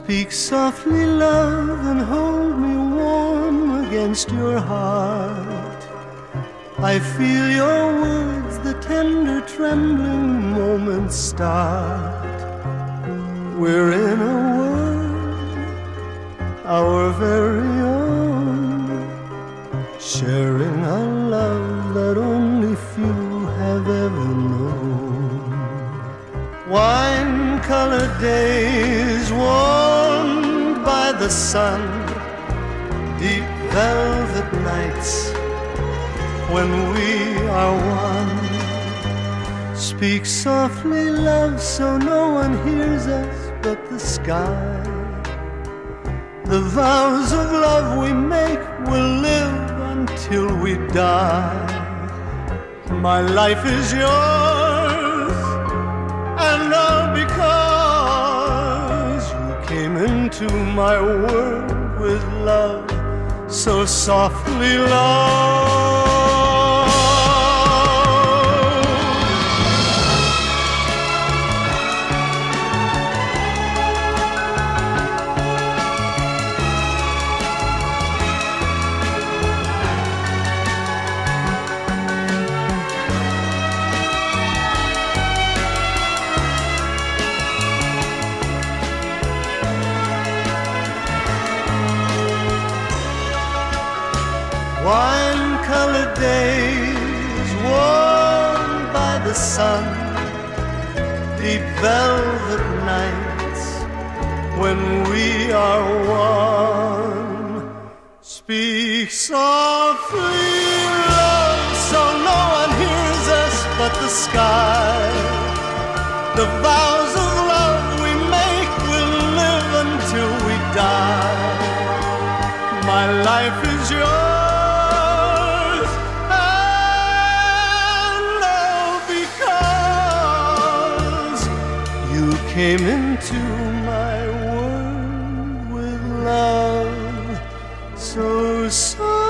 Speak softly, love, and hold me warm against your heart. I feel your words, the tender trembling moments start. We're in a world, our very own, sharing a love that only few have ever known. Wine-colored days warmed by the sun, deep velvet nights when we are one. Speak softly, love, so no one hears us but the sky. The vows of love we make will live until we die. My life is yours, and all because you came into my world with love, so softly, love. Wine-colored days warmed by the sun, deep velvet nights when we are one. Speak softly, love, so no one hears us but the sky. The vows of love we make will live until we die. My life is yours, came into my world with love, so soft.